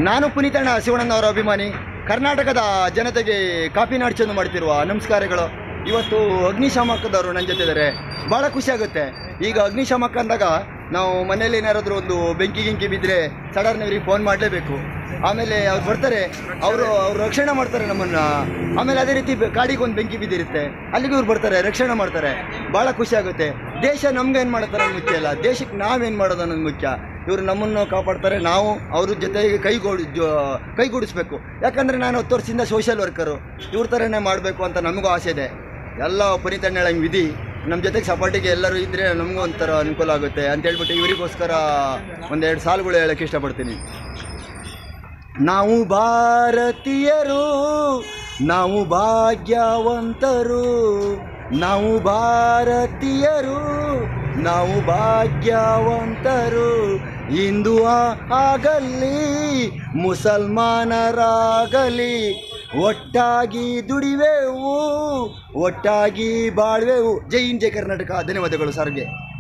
ನಾನು ಪುನೀತಣ್ಣ ಶಿವಣ್ಣನವರ ಅಭಿಮಾನಿ. ಕರ್ನಾಟಕದ ಜನತೆಗೆ ಕಾಪಿ ನಾಡ್ಚನ್ನು ಮಾಡ್ತಿರುವ ನಮಸ್ಕಾರಗಳು. ಇವತ್ತು ಅಗ್ನಿಶಾಮಕದವರು ನನ್ನ ಜೊತೆ ಇದ್ದಾರೆ. ಭಾಳ ಖುಷಿಯಾಗುತ್ತೆ. ಈಗ ಅಗ್ನಿಶಾಮಕ ಅಂದಾಗ ನಾವು ಮನೇಲಿ ಏನಾರಾದರೂ ಒಂದು ಬೆಂಕಿ ಬಿದ್ದರೆ ಸಡನ್ ಇವ್ರಿಗೆ ಫೋನ್ ಮಾಡಲೇಬೇಕು. ಆಮೇಲೆ ಅವ್ರು ಬರ್ತಾರೆ, ಅವರು ರಕ್ಷಣೆ ಮಾಡ್ತಾರೆ ನಮ್ಮನ್ನು. ಆಮೇಲೆ ಅದೇ ರೀತಿ ಗಾಡಿಗೆ ಒಂದು ಬೆಂಕಿ ಬಿದ್ದಿರುತ್ತೆ, ಅಲ್ಲಿಗೂ ಇವ್ರು ಬರ್ತಾರೆ, ರಕ್ಷಣೆ ಮಾಡ್ತಾರೆ. ಭಾಳ ಖುಷಿಯಾಗುತ್ತೆ. ದೇಶ ನಮ್ಗೆ ಏನು ಮಾಡ್ತಾರೆ ಅನ್ನೋದು ಮುಖ್ಯ ಅಲ್ಲ, ದೇಶಕ್ಕೆ ನಾವೇನು ಮಾಡೋದು ಅನ್ನೋದು ಮುಖ್ಯ. ಇವರು ನಮ್ಮನ್ನು ಕಾಪಾಡ್ತಾರೆ, ನಾವು ಅವ್ರ ಜೊತೆಗೆ ಕೈಗೂಡಿಸ್ಬೇಕು. ಯಾಕಂದರೆ ನಾನು 10 ವರ್ಷದಿಂದ ಸೋಷಿಯಲ್ ವರ್ಕರು, ಇವ್ರ ಥರನೇ ಮಾಡಬೇಕು ಅಂತ ನಮಗೂ ಆಸೆ ಇದೆ. ಎಲ್ಲ ಪುನೀತಣ್ಣ ಹೇಳಂಗೆ ವಿಧಿ ನಮ್ಮ ಜೊತೆಗೆ ಸಪೋರ್ಟಿಗೆ ಎಲ್ಲರೂ ಇದ್ದರೆ ನಮಗೂ ಒಂಥರ ಅನುಕೂಲ ಆಗುತ್ತೆ ಅಂತೇಳ್ಬಿಟ್ಟು ಇವರಿಗೋಸ್ಕರ ಒಂದೆರಡು ಸಾಲುಗಳು ಹೇಳೋಕ್ಕೆ ಇಷ್ಟಪಡ್ತೀನಿ. ನಾವು ಭಾರತೀಯರು, ನಾವು ಭಾಗ್ಯವಂತರು, ನಾವು ಭಾರತೀಯರು, ನಾವು ಭಾಗ್ಯವಂತರು. ಹಿಂದೂ ಆಗಲಿ ಮುಸಲ್ಮಾನರಾಗಲಿ ಒಟ್ಟಾಗಿ ದುಡಿವೆವು, ಒಟ್ಟಾಗಿ ಬಾಳ್ವೆವು. ಜೈ ಹಿಂದ್, ಜೈ ಕರ್ನಾಟಕ. ಧನ್ಯವಾದಗಳು ಸರ್ಗೆ.